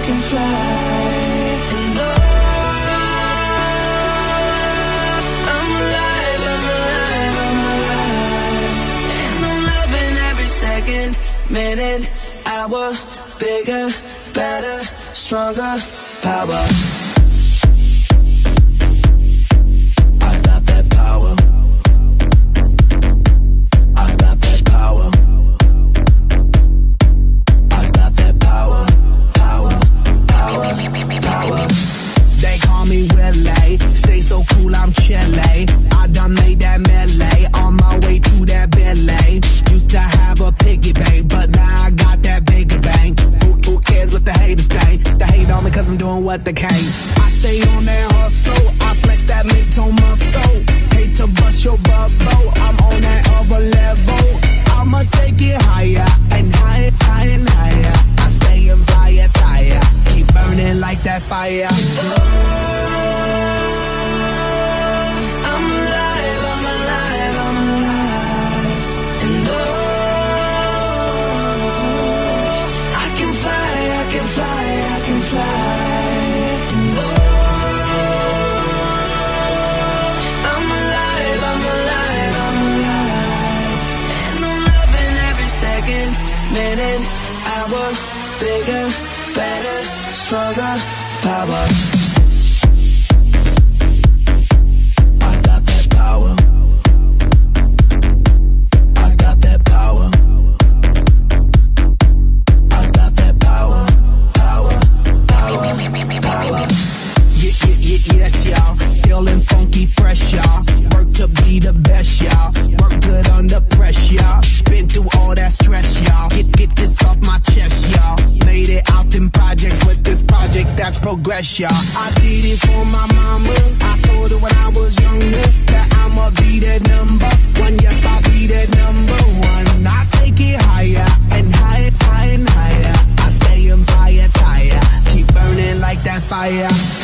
can fly. And oh, I'm alive, I'm alive, I'm alive. And I'm loving every second, minute, hour. Bigger, better, stronger, power. I got that power. I got that power. I got that power. Power, power, power. They call me Willie. Stay so cool, I'm chilly. I done made that melee on my way to that Bentley. Used to have a piggy bank, but now I got that bigger bank. Who cares what the haters think? They hate on me cause I'm doing what they can. I stay on that hustle, I flex that mental muscle. Hate to bust your bubble, I'm on that other level. I'ma take it higher and higher, higher and higher. I stay in fire tire, keep burning like that fire. I'm alive, I'm alive, I'm alive. And oh, I can fly, I can fly, I can fly. And oh, I'm alive, I'm alive, I'm alive. And I'm loving every second, minute, hour. Bigger, better, stronger, power. Yes, y'all. Feeling funky fresh, y'all. Work to be the best, y'all. Work good under pressure, y'all. Been through all that stress, y'all. Get this off my chest, y'all. Made it out in projects with this project that's progress, y'all. I did it for my mama. I told her when I was younger that I'ma be that number one. Yep, I'll be that number one. I take it higher and higher, higher and higher. I stay in fire tire, keep burning like that fire.